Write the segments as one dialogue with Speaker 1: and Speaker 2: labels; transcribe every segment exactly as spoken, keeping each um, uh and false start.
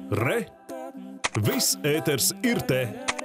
Speaker 1: Re! Viss ēters ir te!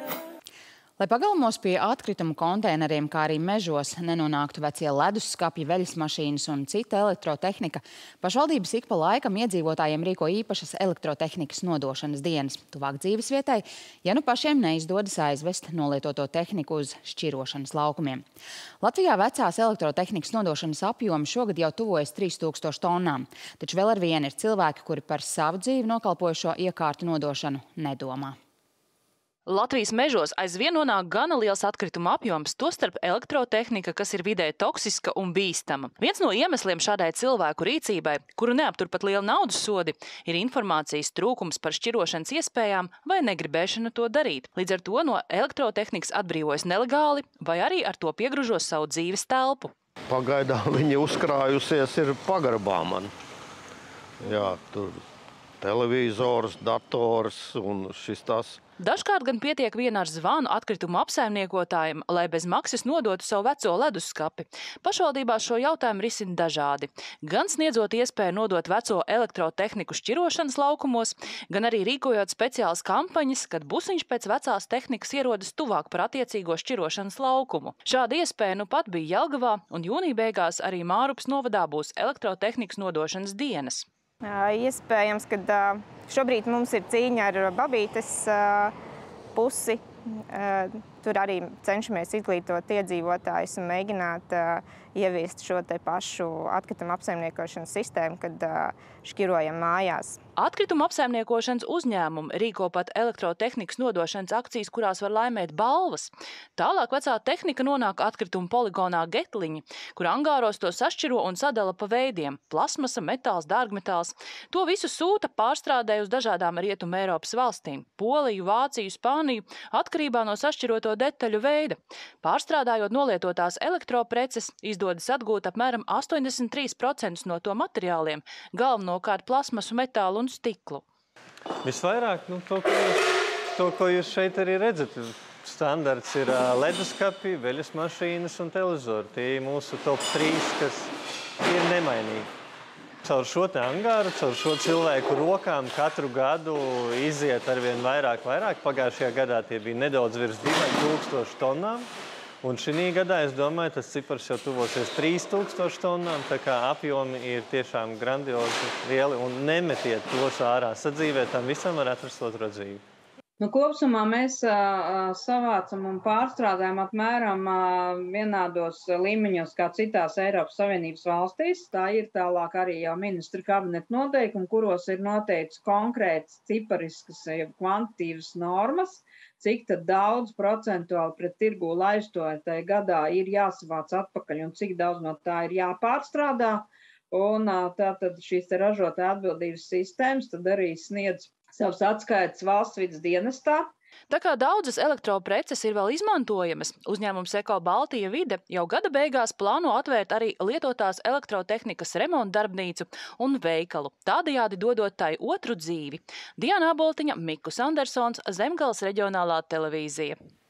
Speaker 2: Lai pagalmos pie atkritumu konteineriem, kā arī mežos, nenonāktu vecie leduskapji, veļas mašīnas un cita elektrotehnika, pašvaldības ik pa laikam iedzīvotājiem rīko īpašas elektrotehnikas nodošanas dienas tuvāk dzīvesvietai, ja nu pašiem neizdodas aizvest nolietoto tehniku uz šķirošanas laukumiem. Latvijā vecās elektrotehnikas nodošanas apjomi šogad jau tuvojas trīs tūkstoši tonnām, taču vēl ar vienu ir cilvēki, kuri par savu dzīvi nokalpojušo iekārtu nodošanu nedomā.
Speaker 3: Latvijas mežos aizvien nonāk gana liels atkrituma apjoms, tostarp elektrotehnika, kas ir vidē toksiska un bīstama. Viens no iemesliem šādai cilvēku rīcībai, kuru neaptur pat liela naudas sodi, ir informācijas trūkums par šķirošanas iespējām vai negribēšana to darīt. Līdz ar to no elektrotehnikas atbrīvojas nelegāli vai arī ar to piegružos savu dzīves telpu.
Speaker 4: Pagaidām viņa uzkrājusies ir pagrabā man. Jā, tur televizors, dators un šis tas.
Speaker 3: Dažkārt gan pietiek vien ar zvanu atkritumu apsaimniekotājiem, lai bez maksas nodotu savu veco leduskapi. Pašvaldībās šo jautājumu risina dažādi. Gan sniedzot iespēju nodot veco elektrotehniku šķirošanas laukumos, gan arī rīkojot speciālas kampaņas, kad busiņš pēc vecās tehnikas ierodas tuvāk par attiecīgo šķirošanas laukumu. Šāda iespēja nu pat bija Jelgavā, un jūnija beigās arī Mārupas novadā būs elektrotehnikas nodošanas dienas.
Speaker 5: Iespējams, ka šobrīd mums ir cīņa ar Babītes pusi. Tur arī cenšamies izglītot iedzīvotājus un mēģināt ieviest šo te pašu atkritumu apsaimniekošanas sistēmu, kad šķirojam mājās.
Speaker 3: Atkrituma apsaimniekošanas uzņēmumi rīko pat elektrotehnikas nodošanas akcijas, kurās var laimēt balvas. Tālāk vecā tehnika nonāk atkrituma poligonā Getliņi, kur angāros to sašķiro un sadala pa veidiem – plasmasa, metāls, dārgmetāls. To visu sūta pārstrādē uz dažādām Rietumu Eiropas valstīm – Poliju, Vāciju, Spāniju, atkarībā no sašķiroto detaļu veida. Pārstrādājot nolietotās elektropreces, izdodas atgūt apmēram astoņdesmit trīs procentus no to materiāliem, galvenokārt plasmasu, metālu un stiklu.
Speaker 6: Visvairāk, nu, to, ko jūs, to, ko jūs šeit arī redzat, standarts ir leduskapi, veļas mašīnas un televizori. Tie ir mūsu top trīs, kas ir nemainīgi. Caur šo te angāru, caur šo cilvēku rokām katru gadu iziet arvien vairāk, vairāk. Pagājušajā gadā tie bija nedaudz virs diviem tūkstoši tonnām. Un šī gadā, es domāju, tas cipars jau tuvosies trīs tūkstoši tonnām, tā kā apjomi ir tiešām grandiozi lieli un nemetiet tos ārā sadzīvē, tam visam var atrast otro dzīvi.
Speaker 7: Nu, kopsumā mēs uh, savācam un pārstrādājam apmēram uh, vienādos līmeņos kā citās Eiropas Savienības valstīs. Tā ir tālāk arī jau ministra kabineta noteikumi, kuros ir noteikts konkrēts cipariskas, kvantitīvas normas, cik tad daudz procentuāli pret tirgu laistotai gadā ir jāsavāc atpakaļ un cik daudz no tā ir jāpārstrādā. Un uh, tātad šīs te ražotāja atbildības sistēmas tad arī sniedz savas atskaites valsts vides dienestā.
Speaker 3: Tā kā daudzas elektropreces ir vēl izmantojamas, uzņēmums Eko Baltija Vide jau gada beigās plāno atvērt arī lietotās elektrotehnikas remonta darbnīcu un veikalu, tādējādi dodot tai otru dzīvi. Diana Aboltiņa, Mikus Andersons, Zemgales reģionālā televīzija.